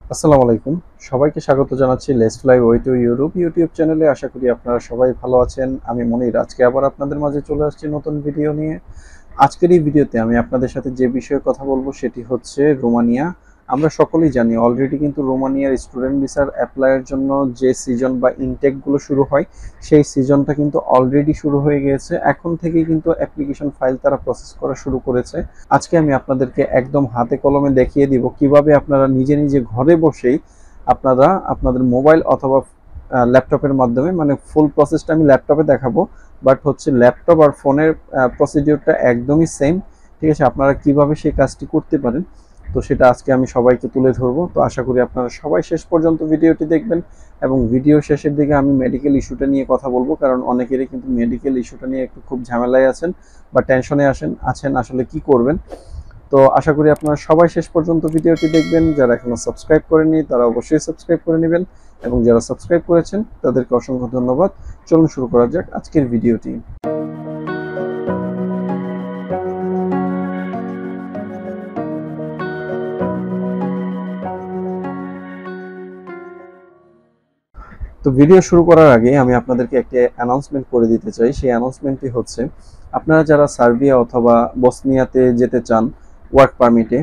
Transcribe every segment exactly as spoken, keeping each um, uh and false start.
আসসালামু আলাইকুম। সবাইকে স্বাগত জানাচ্ছি let's fly way to Europe YouTube চ্যানেলে। আশা করি আপনারা সবাই ভালো আছেন। আমি মনির, আজকে আবার আপনাদের মাঝে চলে আসছি নতুন ভিডিও নিয়ে। আজকের এই ভিডিওতে আমি আপনাদের সাথে যে বিষয়ে কথা বলবো সেটি হচ্ছে রোমানিয়া। আমরা সকলেই জানি অলরেডি কিন্তু রোমানিয়ার স্টুডেন্ট ভিসার অ্যাপ্লাইয়ের জন্য যে সিজন বা ইনটেকগুলো শুরু হয় সেই সিজনটা কিন্তু অলরেডি শুরু হয়ে গিয়েছে। এখন থেকেই কিন্তু অ্যাপ্লিকেশন ফাইল তারা প্রসেস করা শুরু করেছে। আজকে আমি আপনাদেরকে একদম হাতে কলমে দেখিয়ে দিব কিভাবে আপনারা নিজে নিজে ঘরে বসেই আপনারা আপনাদের মোবাইল অথবা ল্যাপটপের মাধ্যমে, মানে ফুল প্রসেসটা আমি ল্যাপটপে দেখাবো, বাট হচ্ছে ল্যাপটপ আর ফোনের প্রসিডিওরটা একদমই সেম। ঠিক আছে, আপনারা কিভাবে সেই কাজটি করতে পারেন তো সেটা আজকে আমি সবাইকে তুলে ধরবো। তো আশা করি আপনারা সবাই শেষ পর্যন্ত ভিডিওটি দেখবেন এবং ভিডিও শেষের দিকে আমি মেডিকেল ইস্যুটা নিয়ে কথা বলবো, কারণ অনেকেরই কিন্তু মেডিকেল ইস্যুটা নিয়ে একটু খুব ঝামেলায় আছেন বা টেনশনে আসেন আছেন আসলে কি করবেন। তো আশা করি আপনারা সবাই শেষ পর্যন্ত ভিডিওটি দেখবেন। যারা এখনো সাবস্ক্রাইব করেনি তারা অবশ্যই সাবস্ক্রাইব করে নেবেন এবং যারা সাবস্ক্রাইব করেছেন তাদেরকে অসংখ্য ধন্যবাদ। চলুন শুরু করা যাক আজকের ভিডিওটি। তো ভিডিও শুরু করার আগে আমি আপনাদেরকে একটি অ্যানাউন্সমেন্ট করে দিতে চাই। সেই অ্যানাউন্সমেন্টটি হচ্ছে, আপনারা যারা সার্বিয়া অথবা বসনিয়াতে যেতে চান ওয়ার্ক পারমিটে,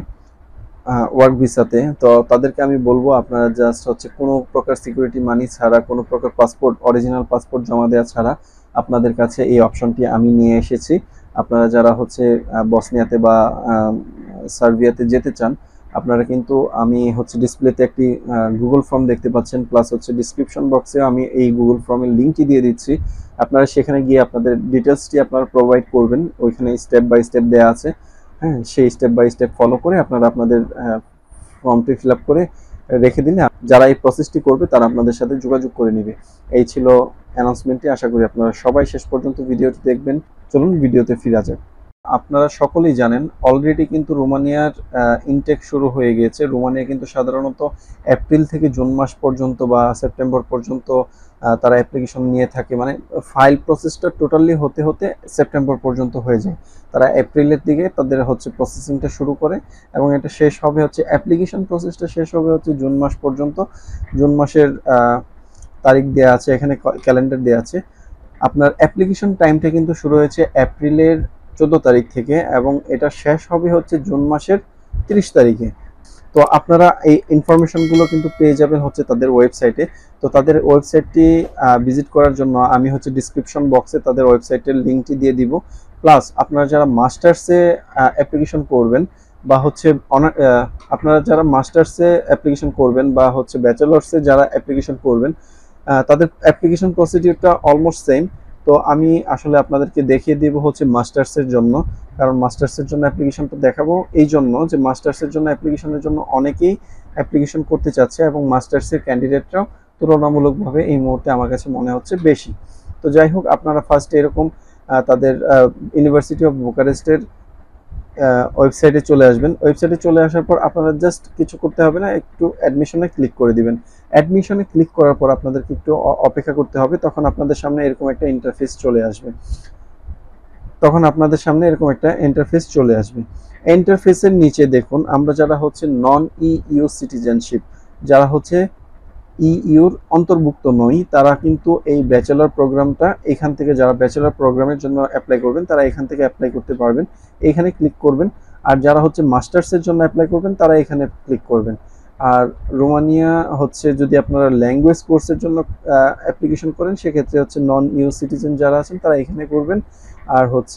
ওয়ার্ক ভিসাতে, তো তাদেরকে আমি বলবো আপনারা জাস্ট হচ্ছে কোনো প্রকার সিকিউরিটি মানি ছাড়া, কোনো প্রকার পাসপোর্ট, অরিজিনাল পাসপোর্ট জমা দেওয়া ছাড়া আপনাদের কাছে এই অপশনটি আমি নিয়ে এসেছি। আপনারা যারা হচ্ছে বসনিয়াতে বা সার্বিয়াতে যেতে চান, আপনারা কিন্তু আমি হচ্ছে ডিসপ্লেতে একটি গুগল ফর্ম দেখতে পাচ্ছেন, প্লাস হচ্ছে ডিসক্রিপশন বক্সে আমি এই গুগল ফর্মের লিঙ্কটি দিয়ে দিচ্ছি। আপনারা সেখানে গিয়ে আপনাদের ডিটেলসটি আপনারা প্রোভাইড করবেন, ওইখানে স্টেপ বাই স্টেপ দেওয়া আছে। হ্যাঁ, সেই স্টেপ বাই স্টেপ ফলো করে আপনারা আপনাদের ফর্মটি ফিল আপ করে রেখে দিলে যারা এই প্রসেসটি করবে তারা আপনাদের সাথে যোগাযোগ করে নেবে। এই ছিল অ্যানাউন্সমেন্টটি। আশা করি আপনারা সবাই শেষ পর্যন্ত ভিডিওটি দেখবেন। চলুন ভিডিওতে ফিরে যাক। আপনারা সকলেই জানেন অলরেডি কিন্তু রোমানিয়ার ইনটেক শুরু হয়ে গিয়েছে। রোমানিয়া কিন্তু সাধারণত এপ্রিল থেকে জুন মাস পর্যন্ত বা সেপ্টেম্বর পর্যন্ত তারা অ্যাপ্লিকেশন নিয়ে থাকে, মানে ফাইল প্রসেসটা টোটালি হতে হতে সেপ্টেম্বর পর্যন্ত হয়ে যায়। তারা এপ্রিলের দিকে তাদের হচ্ছে প্রসেসিংটা শুরু করে এবং এটা শেষ হবে হচ্ছে, অ্যাপ্লিকেশন প্রসেসটা শেষ হবে হচ্ছে জুন মাস পর্যন্ত। জুন মাসের তারিখ দেওয়া আছে এখানে, ক্যালেন্ডার দেওয়া আছে। আপনার অ্যাপ্লিকেশন টাইমটা কিন্তু শুরু হয়েছে এপ্রিলের চোদ্দো তারিখ থেকে এবং এটা শেষ হবে হচ্ছে জুন মাসের তিরিশ তারিখে। তো আপনারা এই ইনফরমেশনগুলো কিন্তু পেয়ে যাবেন হচ্ছে তাদের ওয়েবসাইটে। তো তাদের ওয়েবসাইটটি ভিজিট করার জন্য আমি হচ্ছে ডিসক্রিপশন বক্সে তাদের ওয়েবসাইটের লিঙ্কটি দিয়ে দিব। প্লাস আপনারা যারা মাস্টার্সে অ্যাপ্লিকেশন করবেন বা হচ্ছে আপনারা যারা মাস্টার্সে অ্যাপ্লিকেশন করবেন বা হচ্ছে ব্যাচেলার্সে যারা অ্যাপ্লিকেশন করবেন, তাদের অ্যাপ্লিকেশন প্রসিডিউরটা অলমোস্ট সেম। তো আমি আসলে আপনাদেরকে দেখিয়ে দিব হচ্ছে মাস্টার্সের জন্য, কারণ মাস্টার্সের জন্য অ্যাপ্লিকেশনটা দেখাবো এই জন্য যে মাস্টার্সের জন্য অ্যাপ্লিকেশনের জন্য অনেকেই অ্যাপ্লিকেশন করতে চাচ্ছে এবং মাস্টার্সের ক্যান্ডিডেটরাও তুলনামূলকভাবে এই মুহূর্তে আমার কাছে মনে হচ্ছে বেশি। তো যাই হোক, আপনারা ফার্স্টে এরকম তাদের ইউনিভার্সিটি অফ বুকারেস্টের ওয়েবসাইটে চলে আসবেন। ওয়েবসাইটে চলে আসার পর আপনারা জাস্ট কিছু করতে হবে না, একটু অ্যাডমিশনে ক্লিক করে দিবেন। অ্যাডমিশনে ক্লিক করার পর আপনাদেরকে একটু অপেক্ষা করতে হবে, তখন আপনাদের সামনে এরকম একটা ইন্টারফেস চলে আসবে তখন আপনাদের সামনে এরকম একটা ইন্টারফেস চলে আসবে। ইন্টারফেসের নিচে দেখুন, আমরা যারা হচ্ছে নন ইইউ সিটিজেনশিপ, যারা হচ্ছে ইইউর অন্তর্ভুক্ত নই, তারা কিন্তু এই ব্যাচেলর প্রোগ্রামটা এখান থেকে, যারা ব্যাচেলর প্রোগ্রামের জন্য অ্যাপ্লাই করবেন তারা এখান থেকে অ্যাপ্লাই করতে পারবেন, এইখানে ক্লিক করবেন। আর যারা হচ্ছে মাস্টার্সের জন্য অ্যাপ্লাই করবেন তারা এখানে ক্লিক করবেন। আর রোমানিয়া হচ্ছে যদি আপনারা ল্যাঙ্গুয়েজ কোর্সের জন্য অ্যাপ্লিকেশন করেন সেক্ষেত্রে হচ্ছে নন ইউ সিটিজেন যারা আছেন তারা এখানে করবেন। আর হচ্ছে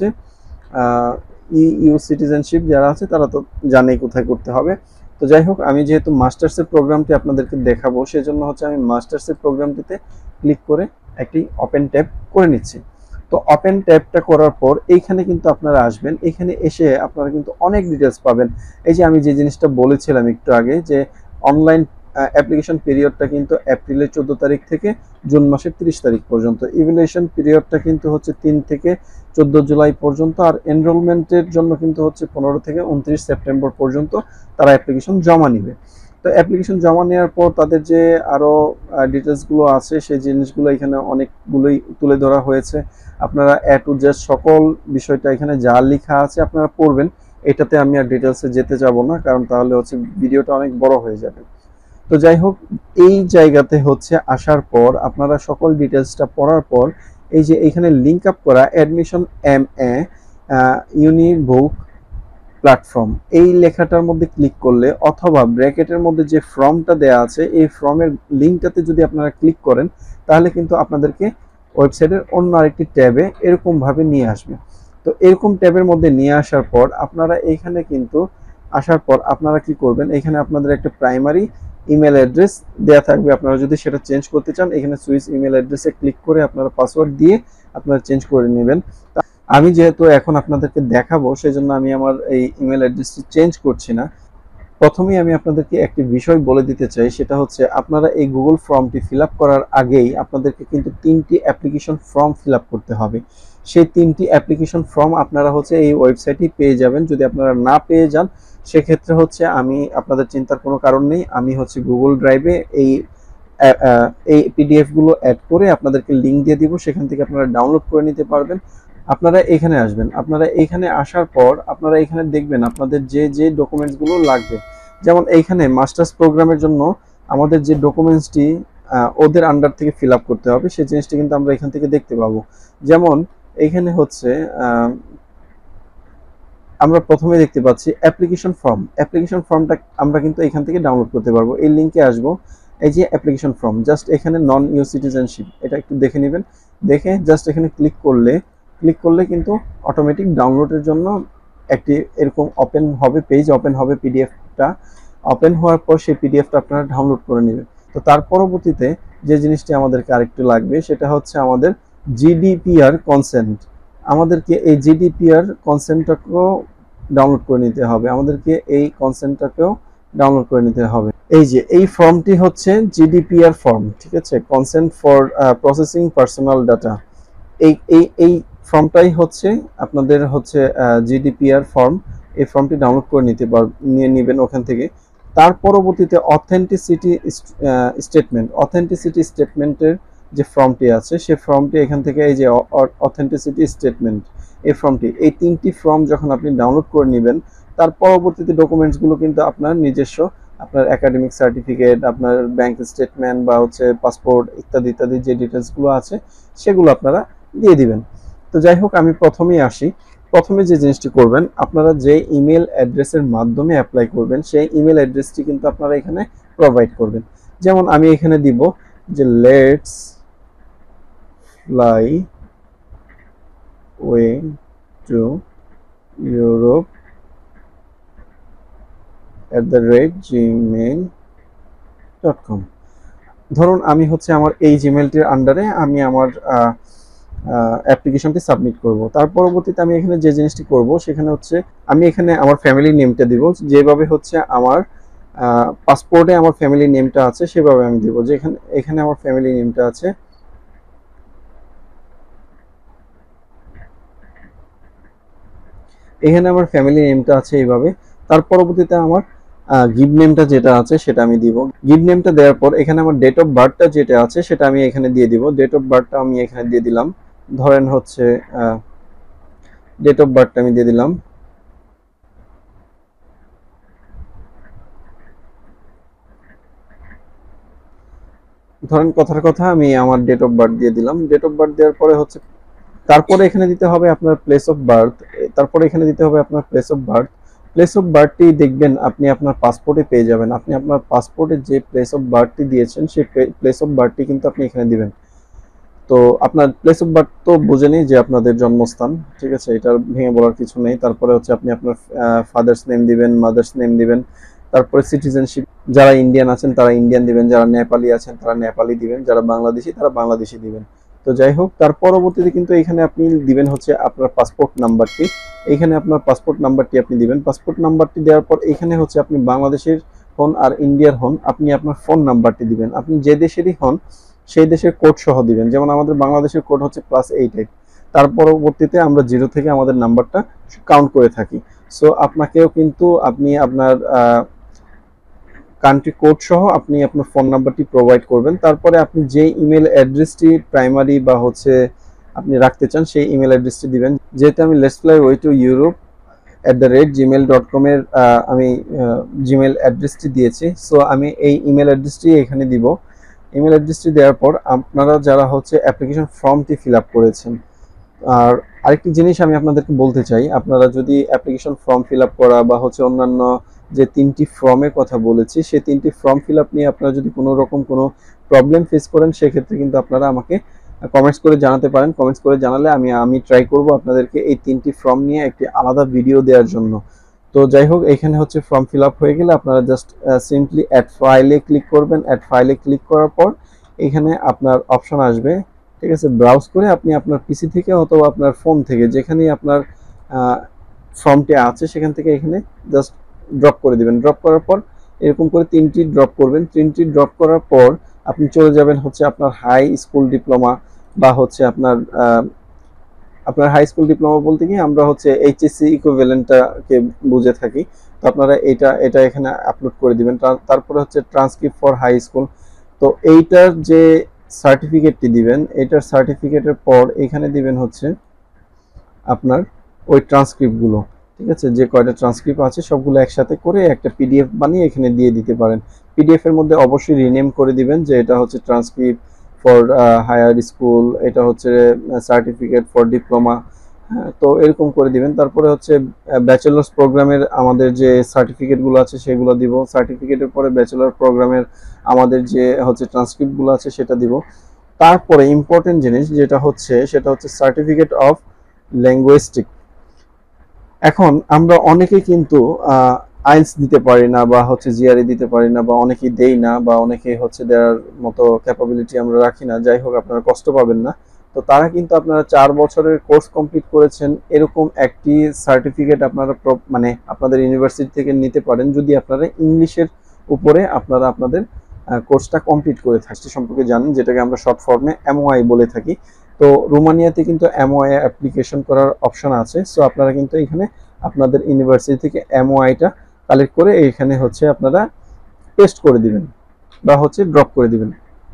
ইইউ সিটিজেনশিপ যারা আছে তারা তো জানেই কোথায় করতে হবে। তো যাই হোক, আমি যেহেতু মাস্টার্সের প্রোগ্রামটি আপনাদেরকে দেখাবো সেজন্য হচ্ছে আমি মাস্টার্সের প্রোগ্রামটিতে ক্লিক করে একটি ওপেন ট্যাব করে নিচ্ছি। তো ওপেন ট্যাবটা করার পর এইখানে কিন্তু আপনারা আসবেন। এখানে এসে আপনারা কিন্তু অনেক ডিটেলস পাবেন। এই যে আমি যে জিনিসটা বলেছিলাম একটু আগে, যে অনলাইন অ্যাপ্লিকেশন পিরিয়ডটা কিন্তু এপ্রিলের চোদ্দো তারিখ থেকে জুন মাসের তিরিশ তারিখ পর্যন্ত। ইভ্যালুয়েশন পিরিয়ডটা কিন্তু হচ্ছে তিন থেকে চোদ্দ জুলাই পর্যন্ত। আর এনরোলমেন্টের জন্য কিন্তু হচ্ছে পনেরো থেকে উনত্রিশ সেপ্টেম্বর পর্যন্ত তারা অ্যাপ্লিকেশন জমা নেবে। তো অ্যাপ্লিকেশন জমা নেওয়ার পর তাদের যে আরও ডিটেলসগুলো আছে সেই জিনিসগুলো এখানে অনেকগুলোই তুলে ধরা হয়েছে। আপনারা এ টু জেড সকল বিষয়টা এখানে যা লেখা আছে আপনারা পড়বেন। এটাতে আমি আর ডিটেলসে যেতে যাব না, কারণ তাহলে হচ্ছে ভিডিওটা অনেক বড় হয়ে যাবে। তো যাই হোক, এই জায়গাতে হচ্ছে আসার পর আপনারা সকল ডিটেলসটা পড়ার পর এই যে এখানে লিঙ্ক আপ করা admission M A Unibook platform, এই লেখাটার মধ্যে ক্লিক করলে অথবা ব্র্যাকেটের মধ্যে যে ফর্মটা দেয়া আছে এই ফর্মের লিঙ্কটাতে যদি আপনারা ক্লিক করেন তাহলে কিন্তু আপনাদেরকে ওয়েবসাইটের অন্য আরেকটি ট্যাবে এরকম ভাবে নিয়ে আসবে। তো এরকম ট্যাবের মধ্যে নিয়ে আসার পর আপনারা এইখানে কিন্তু আসার পর আপনারা কি করবেন, এখানে আপনাদের একটা প্রাইমারি ইমেল অ্যাড্রেস দেয়া থাকবে। আপনারা যদি সেটা চেঞ্জ করতে চান এখানে সুইচ ইমেল অ্যাড্রেসে ক্লিক করে আপনারা পাসওয়ার্ড দিয়ে আপনারা চেঞ্জ করে নেবেন। আমি যেহেতু এখন আপনাদেরকে দেখাবো সেজন্য আমি আমার এই ইমেল অ্যাড্রেসটি চেঞ্জ করছি না। প্রথমেই আমি আপনাদেরকে একটি বিষয় বলে দিতে চাই, সেটা হচ্ছে আপনারা এই গুগল ফর্মটি ফিল আপ করার আগেই আপনাদেরকে কিন্তু তিনটি অ্যাপ্লিকেশন ফর্ম ফিল আপ করতে হবে। সেই তিনটি অ্যাপ্লিকেশন ফর্ম আপনারা হচ্ছে এই ওয়েবসাইটেই পেয়ে যাবেন। যদি আপনারা না পেয়ে যান সেক্ষেত্রে হচ্ছে আমি আপনাদের চিন্তার কোনো কারণ নেই, আমি হচ্ছে গুগল ড্রাইভে এই এই পিডিএফ গুলো অ্যাড করে আপনাদেরকে লিঙ্ক দিয়ে দিব, সেখান থেকে আপনারা ডাউনলোড করে নিতে পারবেন। আপনারা এখানে আসবেন, আপনারা এখানে আসার পর আপনারা এখানে দেখবেন আপনাদের যে যে ডকুমেন্টসগুলো লাগবে। যেমন এইখানে মাস্টার্স প্রোগ্রামের জন্য আমাদের যে ডকুমেন্টসটি ওদের আন্ডার থেকে ফিল আপ করতে হবে সেই জিনিসটি কিন্তু আমরা এখান থেকে দেখতে পাবো। যেমন এইখানে হচ্ছে আমরা প্রথমে দেখতে পাচ্ছি অ্যাপ্লিকেশন ফর্ম। অ্যাপ্লিকেশন ফর্মটা আমরা কিন্তু এখান থেকে ডাউনলোড করতে পারবো। এই লিঙ্কে আসবো, এই যে অ্যাপ্লিকেশন ফর্ম, জাস্ট এখানে নন ইউ সিটিজেনশিপ এটা একটু দেখে নেবেন। দেখে জাস্ট এখানে ক্লিক করলে ক্লিক করলে কিন্তু অটোমেটিক ডাউনলোডের জন্য একটি এরকম ওপেন হবে, পেজ ওপেন হবে। পিডিএফটা ওপেন হওয়ার পর সেই পিডিএফটা আপনারা ডাউনলোড করে নেবেন। তো তার পরবর্তীতে যে জিনিসটি আমাদেরকে আরেকটু লাগবে সেটা হচ্ছে আমাদের জিডিপিআর কনসেন্ট। আমাদেরকে এই জিডিপিআর কনসেন্টটাকেও ডাউনলোড করে নিতে হবে, আমাদেরকে এই কনসেন্টটাকেও ডাউনলোড করে নিতে হবে। এই যে এই ফর্মটি হচ্ছে জিডিপিআর ফর্ম, ঠিক আছে, consent for processing personal data. এই এই এই ফর্মটাই হচ্ছে আপনাদের হচ্ছে জিডিপিআর ফর্ম। এই ফর্মটি ডাউনলোড করে নিতে পার নিয়ে নেবেন ওখান থেকে। তার পরবর্তীতে অথেন্টিসিটি স্টেটমেন্ট, অথেন্টিসিটি স্টেটমেন্টের যে ফর্মটি আছে সেই ফর্মটি এখান থেকে, এই যে অথেন্টিসিটি স্টেটমেন্ট এই ফর্মটি, এই তিনটি ফর্ম যখন আপনি ডাউনলোড করে নেবেন তার পরবর্তীতে ডকুমেন্টসগুলো কিন্তু আপনার নিজস্ব, আপনার একাডেমিক সার্টিফিকেট, আপনার ব্যাংক স্টেটমেন্ট বা হচ্ছে পাসপোর্ট ইত্যাদি ইত্যাদি যে ডিটেলসগুলো আছে সেগুলো আপনারা দিয়ে দিবেন। তো যাই হোক, আমি প্রথমেই আসি। প্রথমে যে জিনিসটি করবেন, আপনারা যে ইমেল অ্যাড্রেসের মাধ্যমে অ্যাপ্লাই করবেন সেই ইমেল অ্যাড্রেসটি কিন্তু আপনারা এখানে প্রোভাইড করবেন। যেমন আমি এখানে দিব যে let's fly way to Europe at the rate Gmail dot com. ধরুন আমি হচ্ছে আমার এই জিমেলটির আন্ডারে আমি আমার অ্যাপ্লিকেশনটি সাবমিট করব। তার পরবর্তীতে আমি এখানে যে জিনিসটি করব সেখানে হচ্ছে আমি এখানে আমার ফ্যামিলি নেমটা দিব, যেভাবে হচ্ছে আমার পাসপোর্টে আমার ফ্যামিলি নেমটা আছে সেভাবে আমি দিব। যে এখানে এখানে আমার ফ্যামিলি নেমটা আছে, এখানে আমার ফ্যামিলি নেমটা আছে এইভাবে। তার পরবর্তীতে আমার গিভ নেমটা যেটা আছে সেটা আমি দিব। গিভ নেমটা দেওয়ার পর এখানে আমার ডেট অফ বার্থটা যেটা আছে সেটা আমি এখানে দিয়ে দিব। ডেট অফ বার্থটা আমি এখানে দিয়ে দিলাম, ধরেন হচ্ছে ডেট অফ বার্থটা আমি দিয়ে দিলাম। ধরেন কথার কথা আমি আমার ডেট অফ বার্থ দিয়ে দিলাম। ডেট অফ বার্থ দেওয়ার পরে হচ্ছে তারপরে এখানে দিতে হবে আপনার প্লেস অফ বার্থ। তারপরে এখানে দিতে হবে আপনার place of birth. Place of বার্থটি দেখবেন আপনি আপনার পাসপোর্টে পেয়ে যাবেন। আপনি আপনার পাসপোর্টে যে প্লেস অফ বার্থটি দিয়েছেন সেই প্লেস অফ বার্থটি কিন্তু আপনি এখানে দিবেন। তো আপনার প্লেস অফ বার্থ তো বুঝেনি যে আপনাদের জন্মস্থান, ঠিক আছে, এটা ভেঙে বলার কিছু নেই। তারপরে হচ্ছে আপনি আপনার ফাদার্স নেম দিবেন, মাদার্স নেম দিবেন। তারপরে সিটিজেনশিপ, যারা ইন্ডিয়ান আছেন তারা ইন্ডিয়ান দিবেন, যারা নেপালি আছেন তারা নেপালি দিবেন, যারা বাংলাদেশি তারা বাংলাদেশি দিবেন। তো যাই হোক, তার পরবর্তীতে কিন্তু এখানে আপনি দিবেন হচ্ছে আপনার পাসপোর্ট নাম্বারটি। এইখানে আপনার পাসপোর্ট নাম্বারটি আপনি দিবেন। পাসপোর্ট নাম্বারটি দেওয়ার পর এখানে হচ্ছে আপনি বাংলাদেশের হন আর ইন্ডিয়ার হন, আপনি আপনার ফোন নাম্বারটি দিবেন। আপনি যে দেশেরই হন সেই দেশের কোড সহ দিবেন। যেমন আমাদের বাংলাদেশের কোড হচ্ছে প্লাস এইট এইট। তার পরবর্তীতে আমরা জিরো থেকে আমাদের নাম্বারটা কাউন্ট করে থাকি। সো আপনাকেও কিন্তু আপনি আপনার কান্ট্রি কোড সহ আপনি আপনার ফোন নাম্বারটি প্রোভাইড করবেন। তারপরে আপনি যে ইমেল অ্যাড্রেসটি প্রাইমারি বা হচ্ছে আপনি রাখতে চান সেই ইমেল অ্যাড্রেসটি দিবেন। যেহেতু আমি let's fly way to Europe at the rate Gmail dot কমের আমি জিমেল অ্যাড্রেসটি দিয়েছি। সো আমি এই ইমেল অ্যাড্রেসটি এখানে দিব। ইমেল অ্যাড্রেসটি দেওয়ার পর আপনারা যারা হচ্ছে অ্যাপ্লিকেশন ফর্মটি ফিল আপ করেছেন, আর আরেকটি জিনিস আমি আপনাদেরকে বলতে চাই, আপনারা যদি অ্যাপ্লিকেশন ফর্ম ফিল আপ করা বা হচ্ছে অন্যান্য যে তিনটি ফর্মের কথা বলেছি সেই তিনটি ফর্ম ফিল আপ নিয়ে আপনারা যদি কোনো রকম কোনো প্রবলেম ফেস করেন সেক্ষেত্রে কিন্তু আপনারা আমাকে কমেন্টস করে জানাতে পারেন। কমেন্টস করে জানালে আমি আমি ট্রাই করব আপনাদেরকে এই তিনটি ফর্ম নিয়ে একটি আলাদা ভিডিও দেওয়ার জন্য। তো যাই হোক, এখানে হচ্ছে ফর্ম ফিল আপ হয়ে গেলে আপনারা জাস্ট সিম্পলি অ্যাড ফাইলে ক্লিক করবেন। অ্যাড ফাইলে ক্লিক করার পর এখানে আপনার অপশন আসবে, ঠিক আছে, ব্রাউজ করে আপনি আপনার পিসি থেকে অথবা আপনার ফোন থেকে যেখানেই আপনার ফর্মটি আছে সেখান থেকে এখানে জাস্ট ড্রপ করে দিবেন। ড্রপ করার পর এরকম করে তিনটি ড্রপ করবেন। তিনটি ড্রপ করার পর আপনি চলে যাবেন হচ্ছে আপনার হাই স্কুল ডিপ্লোমা বা হচ্ছে আপনার আপনার হাই স্কুল ডিপ্লোমা বলতে কি আমরা হচ্ছে এইচএসসি ইকুইভ্যালেন্টটাকে বুঝে থাকি। তো আপনারা এটা এটা এখানে আপলোড করে দিবেন। তারপরে হচ্ছে ট্রান্সক্রিপ্ট ফর হাই স্কুল। তো এইটার যে সার্টিফিকেটটি দিবেন, এটার সার্টিফিকেটের পর এখানে দিবেন হচ্ছে আপনার ওই ট্রান্সক্রিপ্টগুলো, ঠিক আছে, যে কয়টা ট্রান্সক্রিপ্ট আছে সবগুলো একসাথে করে একটা পিডিএফ বানিয়ে এখানে দিয়ে দিতে পারেন। পিডিএফ এর মধ্যে অবশ্যই রিনেম করে দিবেন যে এটা হচ্ছে ট্রান্সক্রিপ্ট ফর হায়ার স্কুল, এটা হচ্ছে সার্টিফিকেট ফর ডিপ্লোমা, তো এরকম করে দিবেন। তারপরে হচ্ছে ব্যাচেলার্স প্রোগ্রামের আমাদের যে সার্টিফিকেটগুলো আছে সেগুলো দিব। সার্টিফিকেটের পরে ব্যাচেলার প্রোগ্রামের আমাদের যে হচ্ছে ট্রান্সক্রিপ্টগুলো আছে সেটা দিব। তারপরে ইম্পর্টেন্ট জিনিস যেটা হচ্ছে সেটা হচ্ছে সার্টিফিকেট অফ ল্যাঙ্গুইস্টিক। এখন আমরা অনেকে কিন্তু আইএলটিএস দিতে পারি না বা হচ্ছে জিআরই দিতে পারি না বা অনেকেই দেই না বা অনেকেই হচ্ছে দেওয়ার মতো ক্যাপাবিলিটি আমরা রাখি না। যাই হোক, আপনারা কষ্ট পাবেন না। তো তারা কিন্তু আপনারা চার বছরের কোর্স কমপ্লিট করেছেন এরকম একটি সার্টিফিকেট আপনারা মানে আপনাদের ইউনিভার্সিটি থেকে নিতে পারেন যদি আপনারা ইংলিশের উপরে আপনারা আপনাদের কোর্সটা কমপ্লিট করে থাকছে সম্পর্কে জানেন, যেটাকে আমরা শর্ট ফর্মে এমওআই বলে থাকি। তো রোমানিয়াতে কিন্তু এমওআই অ্যাপ্লিকেশন করার অপশন আছে। সো আপনারা কিন্তু এখানে আপনাদের ইউনিভার্সিটি থেকে এমওআইটা কালেক্ট করে এখানে হচ্ছে আপনারা পেস্ট করে দিবেন বা হচ্ছে ড্রপ করে দিবেন।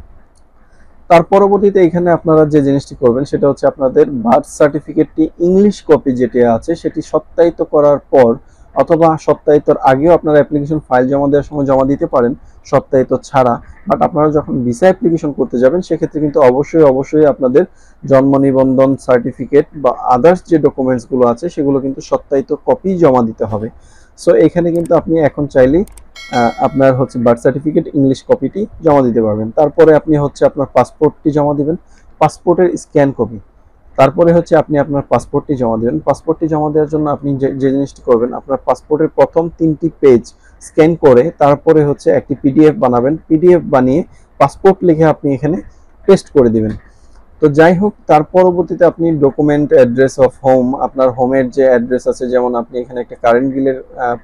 তার পরবর্তীতে এখানে আপনারা যে জিনিসটি করবেন সেটা হচ্ছে আপনাদের বার্থ সার্টিফিকেটটি ইংলিশ কপি যেটি আছে সেটি সত্যায়িত করার পর অথবা সত্যায়িতর আগেও আপনারা অ্যাপ্লিকেশন ফাইল জমা দেওয়ার সময় জমা দিতে পারেন সত্যায়িত ছাড়া। বাট আপনারা যখন ভিসা অ্যাপ্লিকেশন করতে যাবেন সেক্ষেত্রে কিন্তু অবশ্যই অবশ্যই আপনাদের জন্ম নিবন্ধন সার্টিফিকেট বা আদার্স যে ডকুমেন্টসগুলো আছে সেগুলো কিন্তু সত্যায়িত কপি জমা দিতে হবে। সো এখানে কিন্তু আপনি এখন চাইলেই আপনার হচ্ছে বার্থ সার্টিফিকেট ইংলিশ কপিটি জমা দিতে পারবেন। তারপরে আপনি হচ্ছে আপনার পাসপোর্টটি জমা দিবেন, পাসপোর্টের স্ক্যান কপি। তারপরে হচ্ছে আপনি আপনার পাসপোর্টটি জমা দেবেন। পাসপোর্টটি জমা দেওয়ার জন্য আপনি যে যে জিনিসটি করবেন, আপনার পাসপোর্টের প্রথম তিনটি পেজ স্ক্যান করে তারপরে হচ্ছে একটি পিডিএফ বানাবেন। পিডিএফ বানিয়ে পাসপোর্ট লিখে আপনি এখানে পেস্ট করে দিবেন। তো যাই হোক, তার পরবর্তীতে আপনি ডকুমেন্ট অ্যাড্রেস অফ হোম, আপনার হোমের যে অ্যাড্রেস আছে, যেমন আপনি এখানে একটা কারেন্ট বিলের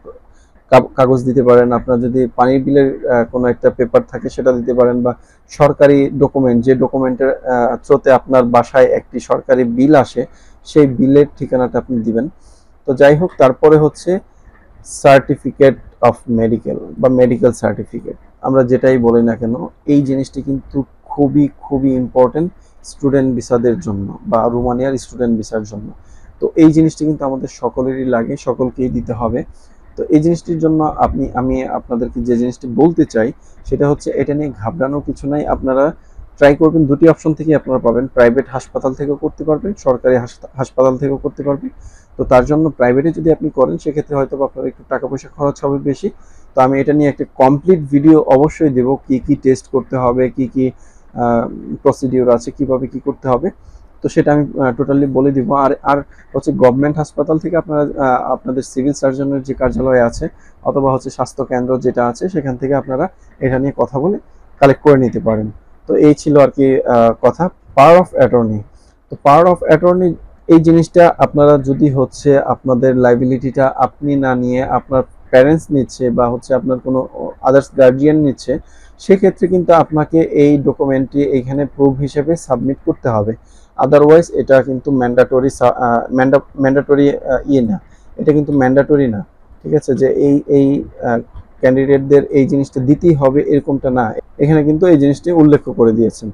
কাগজ দিতে পারেন, আপনার যদি পানির বিলের কোনো একটা পেপার থাকে সেটা দিতে পারেন, বা সরকারি ডকুমেন্ট যে ডকুমেন্টের থ্রুতে আপনার বাসায় একটি সরকারি বিল আসে সেই বিলের ঠিকানাটা আপনি দিবেন। তো যাই হোক, তারপরে হচ্ছে সার্টিফিকেট অফ মেডিকেল বা মেডিকেল সার্টিফিকেট, আমরা যেটাই বলি না কেন এই জিনিসটি কিন্তু খুবই খুবই ইম্পর্টেন্ট স্টুডেন্ট ভিসাদের জন্য বা রোমানিয়ার স্টুডেন্ট ভিসার জন্য। তো এই জিনিসটি কিন্তু আমাদের সকলেরই লাগে, সকলকেই দিতে হবে। তো এই জিনিসটির জন্য আপনি আমি আপনাদেরকে যে জিনিসটি বলতে চাই সেটা হচ্ছে এটা নিয়ে ঘাবড়ানোর কিছু নাই। আপনারা ট্রাই করবেন, দুটি অপশন থেকে আপনারা পাবেন, প্রাইভেট হাসপাতাল থেকেও করতে পারবেন, সরকারি হাসপাতাল থেকেও করতে পারবেন। তো তার জন্য প্রাইভেটে যদি আপনি করেন সেক্ষেত্রে হয়তো আপনার একটু টাকা পয়সা খরচ হবে বেশি। তো আমি এটা নিয়ে একটা কমপ্লিট ভিডিও অবশ্যই দেব, কি কি টেস্ট করতে হবে, কি কি প্রসিডিউর আছে, কিভাবে কি করতে হবে, তো সেটা আমি টোটালি বলে দিব। আর আর হচ্ছে গভর্নমেন্ট হাসপাতাল থেকে আপনারা আপনাদের সিভিল সার্জনের যে কার্যালয় আছে অথবা হচ্ছে স্বাস্থ্য কেন্দ্র যেটা আছে সেখান থেকে আপনারা এটা নিয়ে কথা বলে কালেক্ট করে নিতে পারেন। তো এই ছিল আর কি কথা, পাওয়ার অফ অ্যাটর্নি। তো পাওয়ার অফ অ্যাটর্নি এই জিনিসটা আপনারা যদি হচ্ছে আপনাদের লাইবিলিটিটা আপনি না নিয়ে আপনার প্যারেন্টস নিচ্ছে বা হচ্ছে আপনার কোনো আদার্স গার্জিয়ান নিচ্ছে, সেক্ষেত্রে কিন্তু আপনাকে এই ডকুমেন্টটি এইখানে প্রুফ হিসেবে সাবমিট করতে হবে। আদারওয়াইজ এটা কিন্তু ম্যান্ডাটরি ম্যান্ডাটরি ইয়ে না, এটা কিন্তু ম্যান্ডাটরি না, ঠিক আছে, যে এই এই ক্যান্ডিডেটদের এই জিনিসটা দিতেই হবে এরকমটা না। এখানে কিন্তু এই জিনিসটি উল্লেখ করে দিয়েছেন।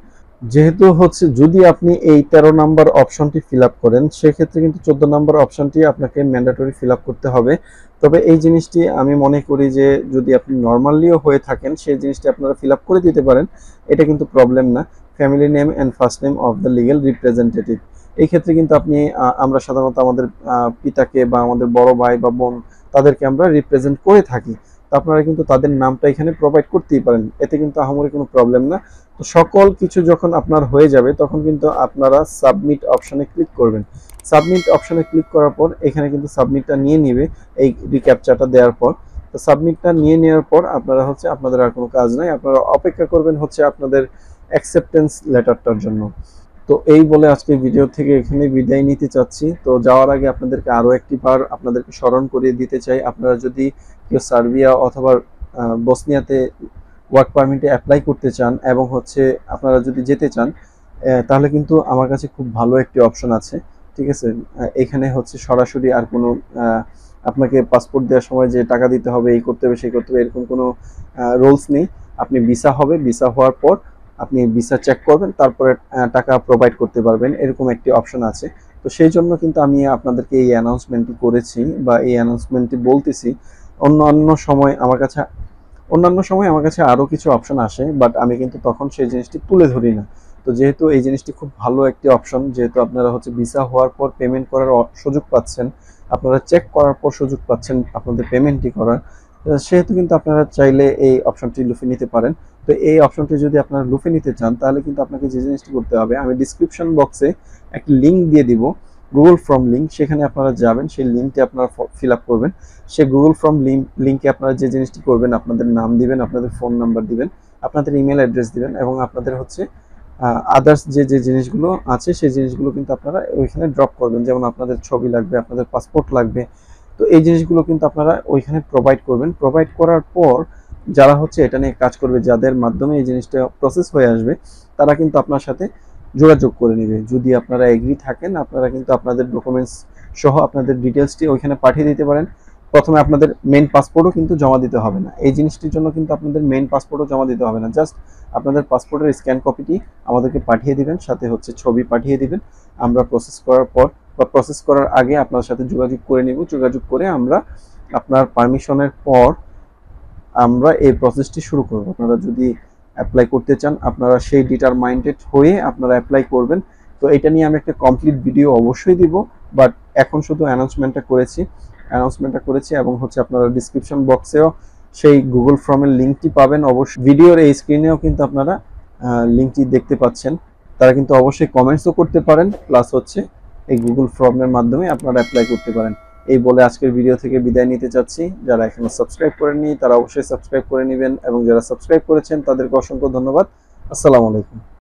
যেহেতু হচ্ছে যদি আপনি এই তেরো নাম্বার অপশনটি ফিল আপ করেন, সেক্ষেত্রে কিন্তু চোদ্দ নাম্বার অপশনটি আপনাকে ম্যান্ডেটরি ফিল আপ করতে হবে। তবে এই জিনিসটি আমি মনে করি যে যদি আপনি নর্মালিও হয়ে থাকেন, সেই জিনিসটি আপনারা ফিল আপ করে দিতে পারেন, এটা কিন্তু প্রবলেম না। Family name and first name of the legal representative, এই ক্ষেত্রে কিন্তু আপনি আমরা সাধারণত আমাদের পিতাকে বা আমাদের বড় ভাই বা বোন তাদেরকে আমরা রিপ্রেজেন্ট করে থাকি, তো আপনারা কিন্তু তাদের নামটা এখানে প্রোভাইড করতেই পারেন, এতে কিন্তু আহামরি কোনো প্রবলেম না। তো সকল কিছু যখন আপনার হয়ে যাবে তখন কিন্তু আপনারা সাবমিট অপশনে ক্লিক করবেন। সাবমিট অপশনে ক্লিক করার পর এখানে কিন্তু সাবমিটটা নিয়ে নেবে এই রিক্যাপচাটা দেওয়ার পর। তো সাবমিটটা নিয়ে নেওয়ার পর আপনারা হচ্ছে আপনাদের আর কোনো কাজ নাই, আপনারা অপেক্ষা করবেন হচ্ছে আপনাদের অ্যাকসেপ্টেন্স লেটারটার জন্য। তো এই বলে আজকে ভিডিও থেকে এখানে বিদায় নিতে চাচ্ছি। তো যাওয়ার আগে আপনাদেরকে আরও একটি বার আপনাদেরকে স্মরণ করিয়ে দিতে চাই, আপনারা যদি কেউ সার্বিয়া অথবা বসনিয়াতে ওয়ার্ক পারমিটে অ্যাপ্লাই করতে চান এবং হচ্ছে আপনারা যদি যেতে চান, তাহলে কিন্তু আমার কাছে খুব ভালো একটি অপশন আছে, ঠিক আছে। এখানে হচ্ছে সরাসরি আর কোনো আপনাকে পাসপোর্ট দেওয়ার সময় যে টাকা দিতে হবে, এই করতে হবে সেই করতে হবে, এরকম কোনো রুলস নেই। আপনি ভিসা হবে, ভিসা হওয়ার পর আপনি ভিসা চেক করবেন, তারপরে টাকা প্রোভাইড করতে পারবেন, এরকম একটি অপশন আছে। তো সেই জন্য কিন্তু আমি আপনাদেরকে এই অ্যানাউন্সমেন্টটি করেছি বা এই অ্যানাউন্সমেন্টটি বলতেছি। অন্যান্য সময় আমার কাছে অন্যান্য সময় আমার কাছে আরও কিছু অপশন আসে, বাট আমি কিন্তু তখন সেই জিনিসটি তুলে ধরি না। তো যেহেতু এই জিনিসটি খুব ভালো একটি অপশন, যেহেতু আপনারা হচ্ছে ভিসা হওয়ার পর পেমেন্ট করার সুযোগ পাচ্ছেন, আপনারা চেক করার পর সুযোগ পাচ্ছেন আপনাদের পেমেন্টটি করার, সেহেতু কিন্তু আপনারা চাইলে এই অপশনটি লুফে নিতে পারেন। তো এই অপশনটি যদি আপনারা লুফে নিতে চান, তাহলে কিন্তু আপনাকে যে জিনিসটি করতে হবে, আমি ডিসক্রিপশন বক্সে একটি লিঙ্ক দিয়ে দিব, গুগল ফর্ম লিঙ্ক, সেখানে আপনারা যাবেন, সেই লিঙ্কটি আপনারা ফিল আপ করবেন। সেই গুগল ফর্ম লিঙ্ক লিঙ্কে আপনারা যে জিনিসটি করবেন, আপনাদের নাম দিবেন, আপনাদের ফোন নাম্বার দিবেন, আপনাদের ইমেল অ্যাড্রেস দিবেন এবং আপনাদের হচ্ছে আদার্স যে যে জিনিসগুলো আছে সেই জিনিসগুলো কিন্তু আপনারা ওইখানে ড্রপ করবেন, যেমন আপনাদের ছবি লাগবে, আপনাদের পাসপোর্ট লাগবে। তো এই জিনিসগুলো কিন্তু আপনারা ওইখানে প্রোভাইড করবেন। প্রোভাইড করার পর যারা হচ্ছে এটা নিয়ে কাজ করবে, যাদের মাধ্যমে এই জিনিসটা প্রসেস হয়ে আসবে, তারা কিন্তু আপনার সাথে যোগাযোগ করে নেবে। যদি আপনারা এগ্রি থাকেন, আপনারা কিন্তু আপনাদের ডকুমেন্টস সহ আপনাদের ডিটেলসটি ওইখানে পাঠিয়ে দিতে পারেন। প্রথমে আপনাদের মেইন পাসপোর্টও কিন্তু জমা দিতে হবে না, এই জিনিসটির জন্য কিন্তু আপনাদের মেইন পাসপোর্টও জমা দিতে হবে না, জাস্ট আপনাদের পাসপোর্টের স্ক্যান কপিটি আমাদেরকে পাঠিয়ে দিবেন, সাথে হচ্ছে ছবি পাঠিয়ে দিবেন। আমরা প্রসেস করার পর বা প্রসেস করার আগে আপনার সাথে যোগাযোগ করে নেব, যোগাযোগ করে আমরা আপনার পারমিশনের পর আমরা এই প্রসেসটি শুরু করব। আপনারা যদি অ্যাপ্লাই করতে চান, আপনারা সেই ডিটারমাইন্ডেড হয়ে আপনারা অ্যাপ্লাই করবেন। তো এটা নিয়ে আমি একটা কমপ্লিট ভিডিও অবশ্যই দিব, বাট এখন শুধু অ্যানাউন্সমেন্টটা করেছি অ্যানাউন্সমেন্টটা করেছি এবং হচ্ছে আপনারা ডিসক্রিপশন বক্সেও সেই গুগল ফর্মের লিঙ্কটি পাবেন। অবশ্যই ভিডিওর এই স্ক্রিনেও কিন্তু আপনারা লিঙ্কটি দেখতে পাচ্ছেন। তারা কিন্তু অবশ্যই কমেন্টসও করতে পারেন, প্লাস হচ্ছে এই গুগল ফর্মের মাধ্যমে আপনারা অ্যাপ্লাই করতে পারেন। এই বলে আজকের ভিডিও থেকে বিদায় নিতে চাচ্ছি। যারা এখনো সাবস্ক্রাইব করেননি তারা অবশ্যই সাবস্ক্রাইব করে নেবেন এবং যারা সাবস্ক্রাইব করেছেন তাদেরকে অসংখ্য ধন্যবাদ। আসসালামু আলাইকুম।